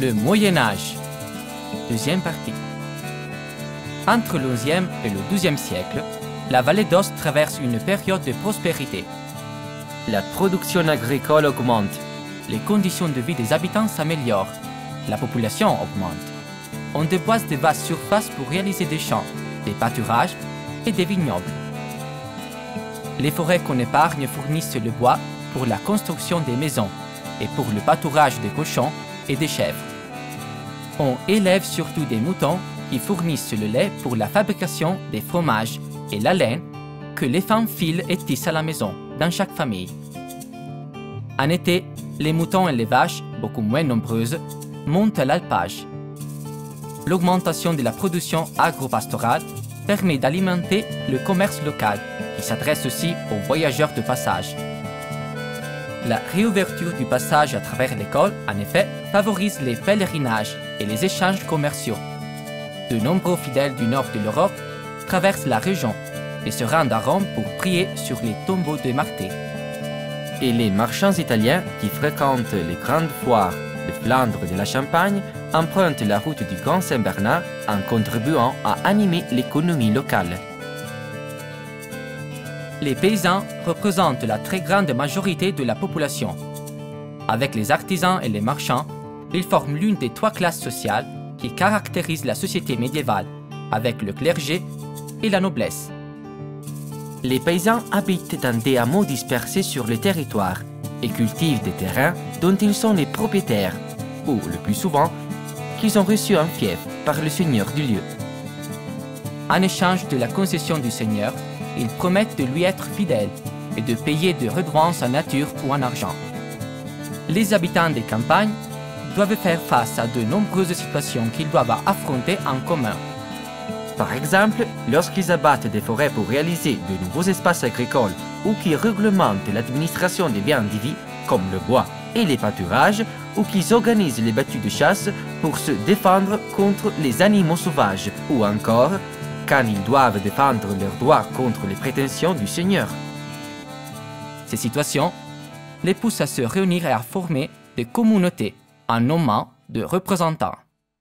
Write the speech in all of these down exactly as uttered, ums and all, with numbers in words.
Le Moyen Âge. Deuxième partie. Entre le onzième et le douzième siècle, la vallée d'Aoste traverse une période de prospérité. La production agricole augmente, les conditions de vie des habitants s'améliorent, la population augmente. On déboise de vastes surfaces pour réaliser des champs, des pâturages et des vignobles. Les forêts qu'on épargne fournissent le bois pour la construction des maisons et pour le pâturage des cochons et des chèvres. On élève surtout des moutons qui fournissent le lait pour la fabrication des fromages et la laine que les femmes filent et tissent à la maison, dans chaque famille. En été, les moutons et les vaches, beaucoup moins nombreuses, montent à l'alpage. L'augmentation de la production agro-pastorale permet d'alimenter le commerce local, qui s'adresse aussi aux voyageurs de passage. La réouverture du passage à travers l'école, en effet, favorise les pèlerinages et les échanges commerciaux. De nombreux fidèles du nord de l'Europe traversent la région et se rendent à Rome pour prier sur les tombeaux de Marthée. Et les marchands italiens qui fréquentent les grandes foires de Flandre et de la Champagne empruntent la route du Grand Saint-Bernard en contribuant à animer l'économie locale. Les paysans représentent la très grande majorité de la population. Avec les artisans et les marchands, ils forment l'une des trois classes sociales qui caractérisent la société médiévale, avec le clergé et la noblesse. Les paysans habitent dans des hameaux dispersés sur le territoire et cultivent des terrains dont ils sont les propriétaires, ou le plus souvent, qu'ils ont reçus en fief par le seigneur du lieu. En échange de la concession du seigneur, ils promettent de lui être fidèles et de payer des redevances en nature ou en argent. Les habitants des campagnes doivent faire face à de nombreuses situations qu'ils doivent affronter en commun. Par exemple, lorsqu'ils abattent des forêts pour réaliser de nouveaux espaces agricoles ou qu'ils réglementent l'administration des biens indivis, comme le bois et les pâturages, ou qu'ils organisent les battues de chasse pour se défendre contre les animaux sauvages, ou encore quand ils doivent défendre leurs droits contre les prétentions du seigneur. Ces situations les poussent à se réunir et à former des communautés en nommant de représentants.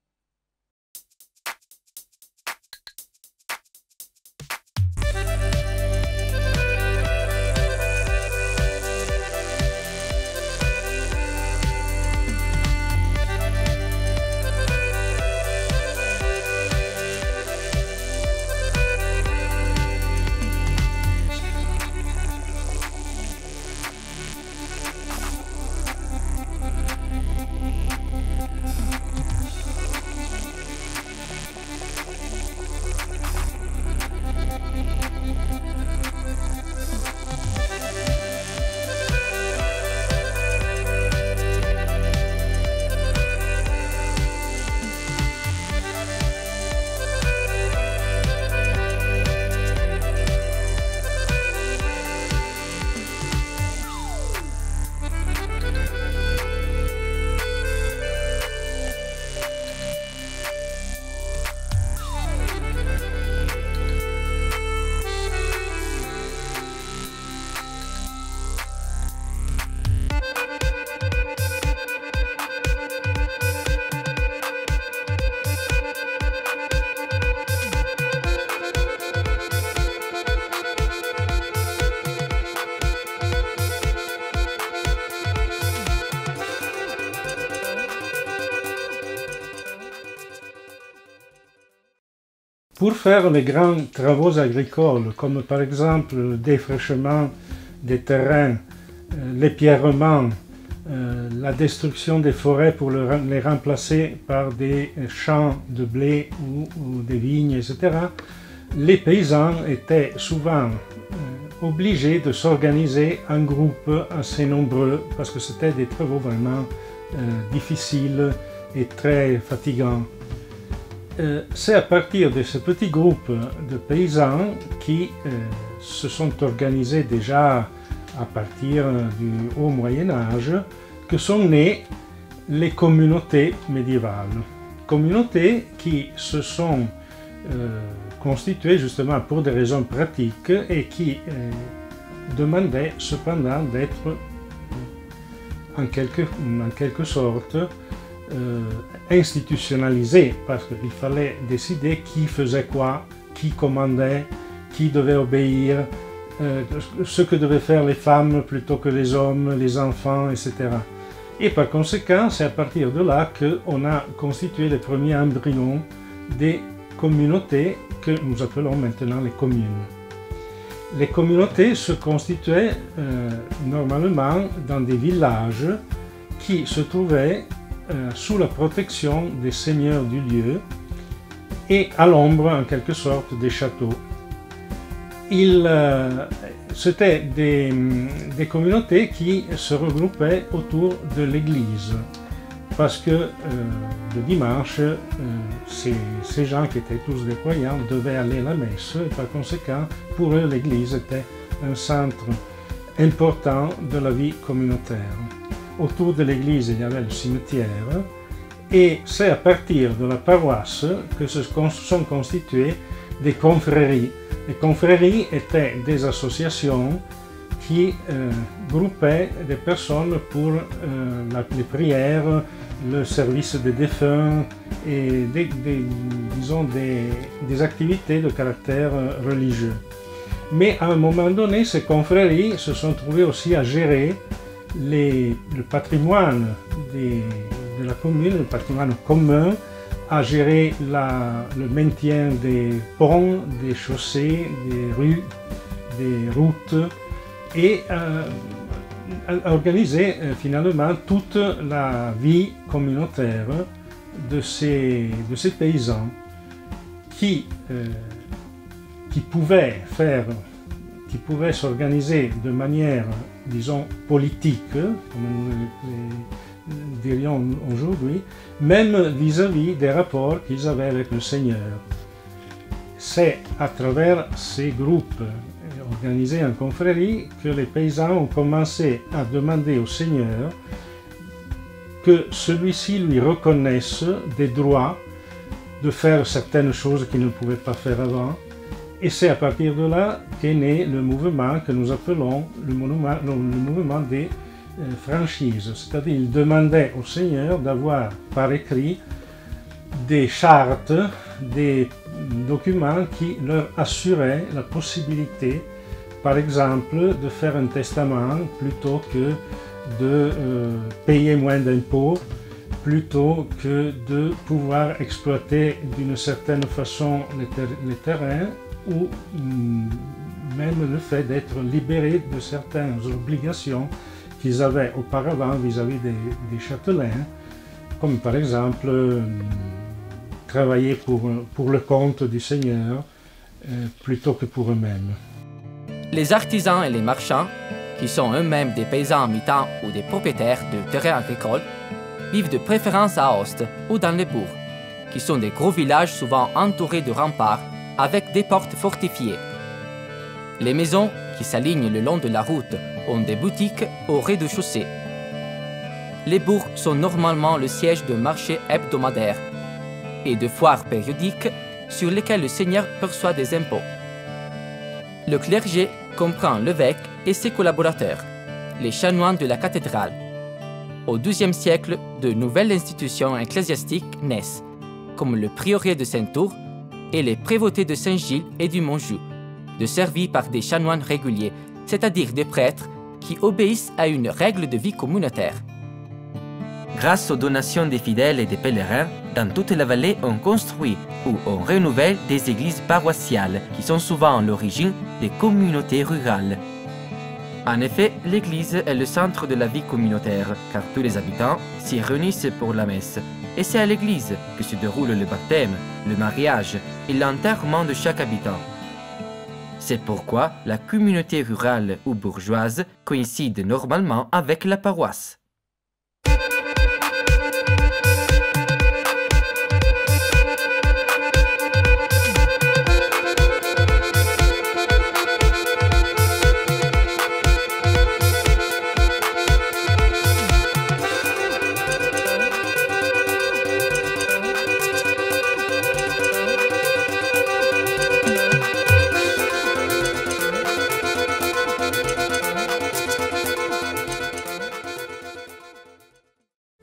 Pour faire les grands travaux agricoles, comme par exemple le défrichement des terrains, l'épierrement, la destruction des forêts pour les remplacer par des champs de blé ou, ou des vignes, et cetera, les paysans étaient souvent obligés de s'organiser en groupes assez nombreux parce que c'était des travaux vraiment difficiles et très fatigants. C'est à partir de ce petit groupe de paysans qui euh, se sont organisés déjà à partir du Haut Moyen Âge que sont nées les communautés médiévales. Communautés qui se sont euh, constituées justement pour des raisons pratiques et qui euh, demandaient cependant d'être en quelque, en quelque sorte euh, institutionnalisé, parce qu'il fallait décider qui faisait quoi, qui commandait, qui devait obéir, euh, ce que devaient faire les femmes plutôt que les hommes, les enfants, et cetera. Et par conséquent, c'est à partir de là qu'on a constitué les premiers embryons des communautés que nous appelons maintenant les communes. Les communautés se constituaient euh, normalement dans des villages qui se trouvaient euh, sous la protection des seigneurs du lieu et à l'ombre, en quelque sorte, des châteaux. Il, euh, c'était des, des communautés qui se regroupaient autour de l'église, parce que euh, le dimanche, euh, ces, ces gens qui étaient tous des croyants devaient aller à la messe, et par conséquent, pour eux, l'église était un centre important de la vie communautaire. Autour de l'église, il y avait le cimetière, et c'est à partir de la paroisse que se sont constituées des confréries. Les confréries étaient des associations qui euh, groupaient des personnes pour euh, la, les prières, le service des défunts et des, des, disons des, des activités de caractère religieux. Mais à un moment donné, ces confréries se sont trouvées aussi à gérer les, le patrimoine des, de la commune, le patrimoine commun, à gérer la, le maintien des ponts, des chaussées, des rues, des routes et euh, à organiser euh, finalement toute la vie communautaire de ces, de ces paysans qui, euh, qui pouvaient faire, qui pouvaient s'organiser de manière, disons, politique, comme nous les, les dirions aujourd'hui, même vis-à-vis des rapports qu'ils avaient avec le Seigneur. C'est à travers ces groupes organisés en confrérie que les paysans ont commencé à demander au Seigneur que celui-ci lui reconnaisse des droits de faire certaines choses qu'il ne pouvait pas faire avant. Et c'est à partir de là qu'est né le mouvement que nous appelons le mouvement, le mouvement des euh, franchises. C'est-à-dire qu'il demandait au Seigneur d'avoir par écrit des chartes, des documents qui leur assuraient la possibilité, par exemple, de faire un testament plutôt que de euh, payer moins d'impôts, plutôt que de pouvoir exploiter d'une certaine façon les, ter les terrains, ou mm, même le fait d'être libérés de certaines obligations qu'ils avaient auparavant vis-à-vis des, des châtelains, comme par exemple euh, travailler pour, pour le compte du Seigneur euh, plutôt que pour eux-mêmes. Les artisans et les marchands, qui sont eux-mêmes des paysans à mi-temps ou des propriétaires de terrains agricoles, vivent de préférence à Aoste ou dans les bourgs, qui sont des gros villages souvent entourés de remparts avec des portes fortifiées. Les maisons qui s'alignent le long de la route ont des boutiques au rez-de-chaussée. Les bourgs sont normalement le siège de marchés hebdomadaires et de foires périodiques sur lesquelles le Seigneur perçoit des impôts. Le clergé comprend l'évêque et ses collaborateurs, les chanoines de la cathédrale. Au douzième siècle, de nouvelles institutions ecclésiastiques naissent, comme le prieuré de Saint-Tour et les prévôtés de Saint-Gilles et du Montjoux, desservis par des chanoines réguliers, c'est-à-dire des prêtres qui obéissent à une règle de vie communautaire. Grâce aux donations des fidèles et des pèlerins, dans toute la vallée, on construit ou on renouvelle des églises paroissiales qui sont souvent l'origine des communautés rurales. En effet, l'église est le centre de la vie communautaire, car tous les habitants s'y réunissent pour la messe. Et c'est à l'église que se déroule le baptême, le mariage et l'enterrement de chaque habitant. C'est pourquoi la communauté rurale ou bourgeoise coïncide normalement avec la paroisse.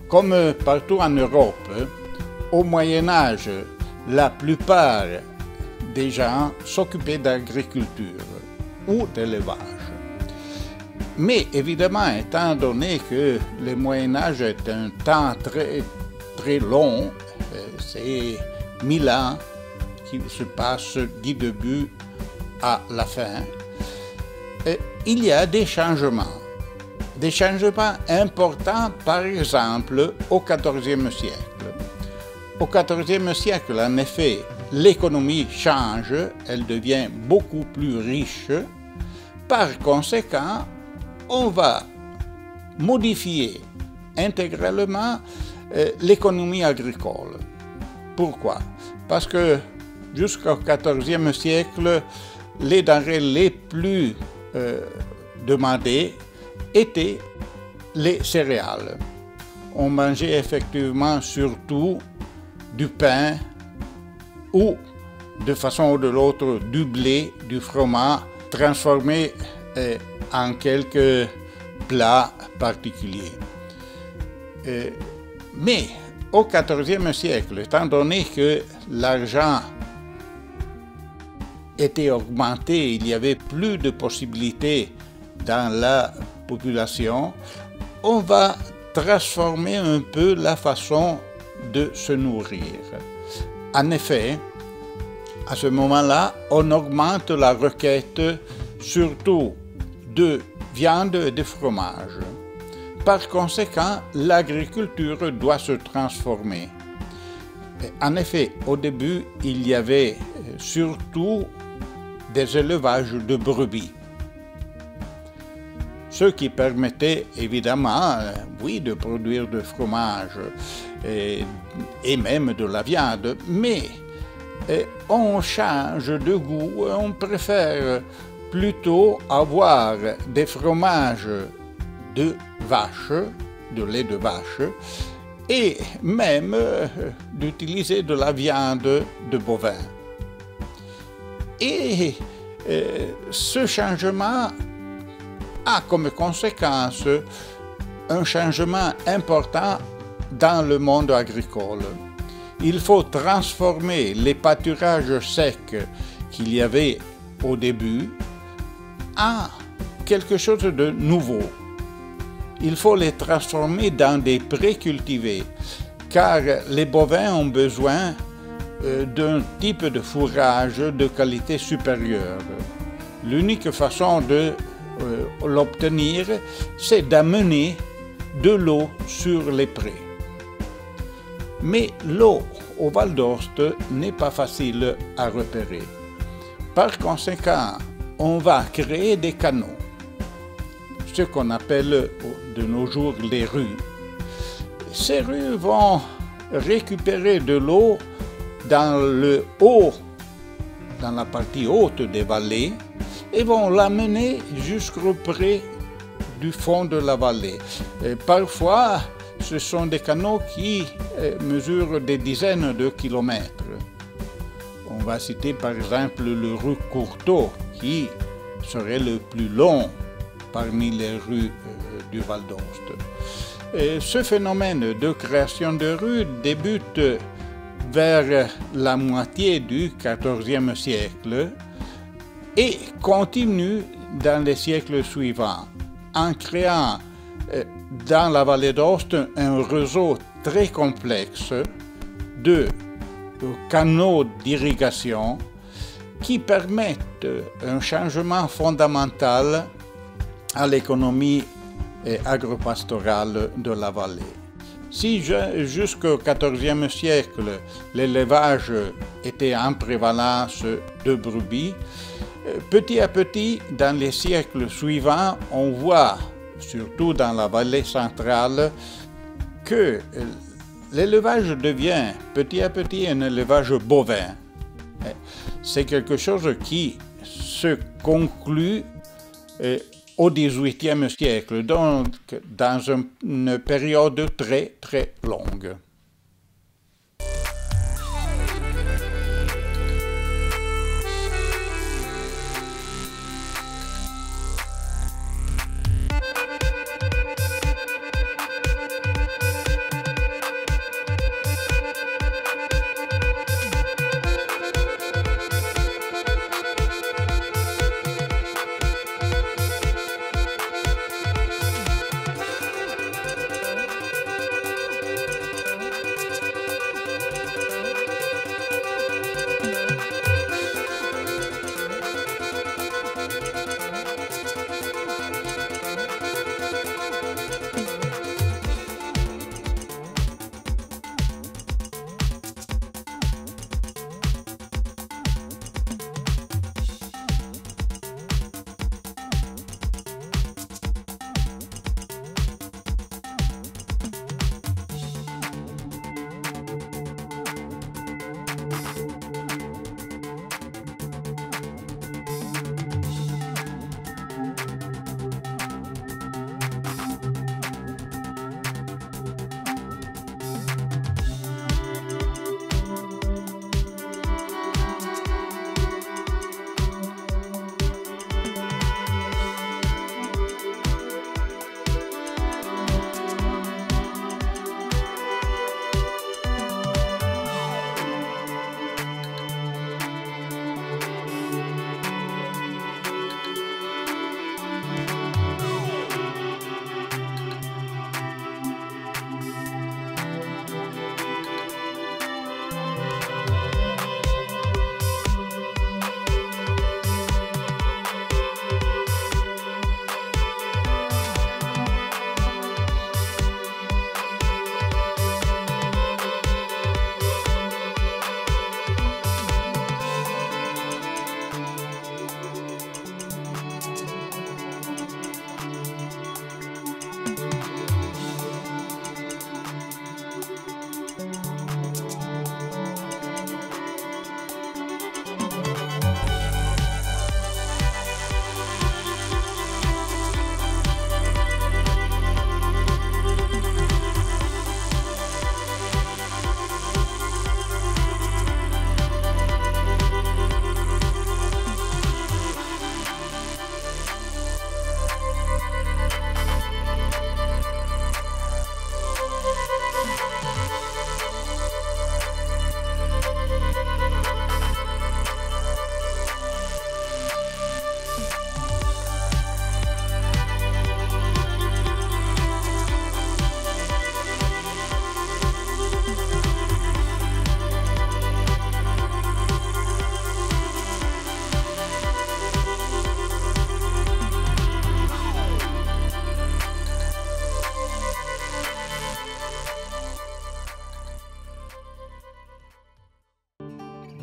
Comme partout en Europe, au Moyen Âge, la plupart des gens s'occupaient d'agriculture ou d'élevage. Mais évidemment, étant donné que le Moyen Âge est un temps très, très long, c'est mille ans qui se passent du début à la fin, il y a des changements. Des changements importants, par exemple, au quatorzième siècle. Au quatorzième siècle, en effet, l'économie change, elle devient beaucoup plus riche. Par conséquent, on va modifier intégralement euh, l'économie agricole. Pourquoi? Parce que jusqu'au quatorzième siècle, les denrées les plus euh, demandées étaient les céréales. On mangeait effectivement surtout du pain ou, de façon ou de l'autre, du blé, du fromage, transformé euh, en quelques plats particuliers. Euh, mais au quatorzième siècle, étant donné que l'argent était augmenté, il y avait plus de possibilités dans la population, on va transformer un peu la façon de se nourrir. En effet, à ce moment-là, on augmente la requête surtout de viande et de fromage. Par conséquent, l'agriculture doit se transformer. En effet, au début, il y avait surtout des élevages de brebis, ce qui permettait évidemment, oui, de produire du fromage et, et même de la viande, mais et on change de goût, on préfère plutôt avoir des fromages de vache, de lait de vache, et même euh, d'utiliser de la viande de bovin. Et euh, ce changement a comme conséquence un changement important dans le monde agricole. Il faut transformer les pâturages secs qu'il y avait au début en quelque chose de nouveau. Il faut les transformer dans des prés cultivés, car les bovins ont besoin euh, d'un type de fourrage de qualité supérieure. L'unique façon de euh, l'obtenir, c'est d'amener de l'eau sur les prés. Mais l'eau au Val d'Aoste n'est pas facile à repérer. Par conséquent, on va créer des canaux, ce qu'on appelle de nos jours les rues. Ces rues vont récupérer de l'eau dans le haut, dans la partie haute des vallées, et vont l'amener jusqu'au près du fond de la vallée. Et parfois, ce sont des canaux qui mesurent des dizaines de kilomètres. On va citer par exemple le rue Courteau, qui serait le plus long parmi les rues du Val d'Aoste. Ce phénomène de création de rues débute vers la moitié du quatorzième siècle et continue dans les siècles suivants, en créant dans la vallée d'Aoste un réseau très complexe de canaux d'irrigation qui permettent un changement fondamental à l'économie agropastorale de la vallée. Si jusqu'au quatorzième siècle, l'élevage était en prévalence de brebis, petit à petit, dans les siècles suivants, on voit, surtout dans la vallée centrale, que l'élevage devient petit à petit un élevage bovin. C'est quelque chose qui se conclut au dix-huitième siècle, donc dans une période très très longue.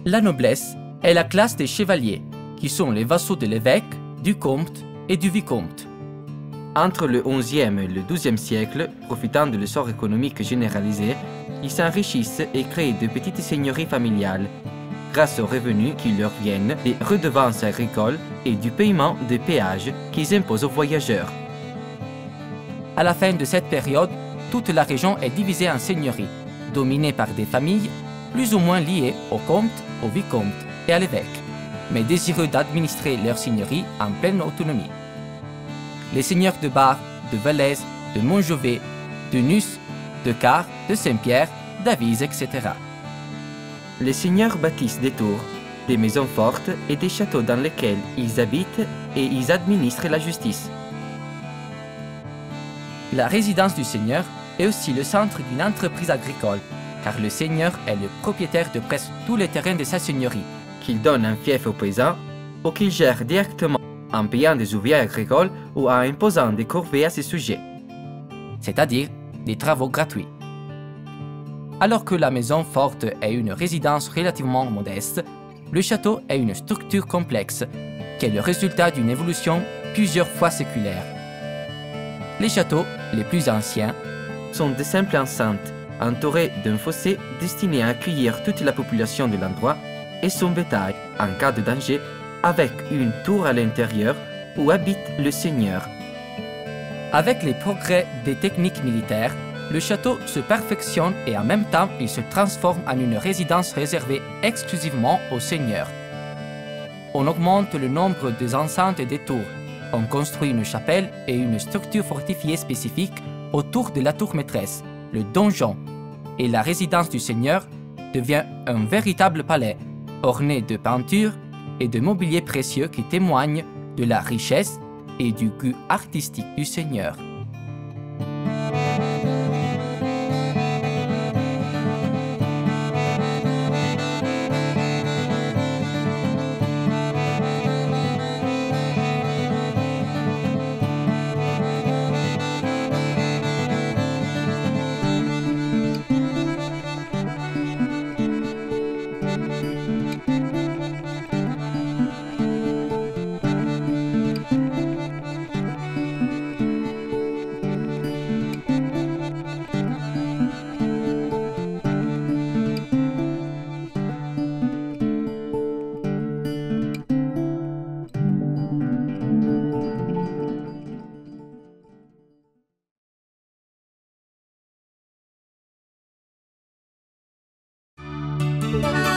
La noblesse est la classe des chevaliers, qui sont les vassaux de l'évêque, du comte et du vicomte. Entre le onzième et le douzième siècle, profitant de l'essor économique généralisé, ils s'enrichissent et créent de petites seigneuries familiales, grâce aux revenus qui leur viennent des redevances agricoles et du paiement des péages qu'ils imposent aux voyageurs. À la fin de cette période, toute la région est divisée en seigneuries, dominées par des familles plus ou moins liées au comte, au vicomte et à l'évêque, mais désireux d'administrer leur seigneurie en pleine autonomie. Les seigneurs de Bar, de Vallès, de Montjovet, de Nusse, de Quart, de Saint-Pierre, d'Avise, et cetera. Les seigneurs bâtissent des tours, des maisons fortes et des châteaux dans lesquels ils habitent et ils administrent la justice. La résidence du seigneur est aussi le centre d'une entreprise agricole, car le seigneur est le propriétaire de presque tous les terrains de sa seigneurie, qu'il donne en fief aux paysans ou qu'il gère directement en payant des ouvriers agricoles ou en imposant des corvées à ses sujets, c'est-à-dire des travaux gratuits. Alors que la maison forte est une résidence relativement modeste, le château est une structure complexe, qui est le résultat d'une évolution plusieurs fois séculaire. Les châteaux, les plus anciens, sont de simples enceintes, entourées d'un fossé destiné à accueillir toute la population de l'endroit et son bétail en cas de danger, avec une tour à l'intérieur où habite le seigneur. Avec les progrès des techniques militaires, le château se perfectionne et en même temps il se transforme en une résidence réservée exclusivement aux seigneurs. On augmente le nombre des enceintes et des tours. On construit une chapelle et une structure fortifiée spécifique autour de la tour maîtresse, le donjon, et la résidence du seigneur devient un véritable palais, orné de peintures et de mobilier précieux qui témoignent de la richesse et du goût artistique du seigneur. Thank you.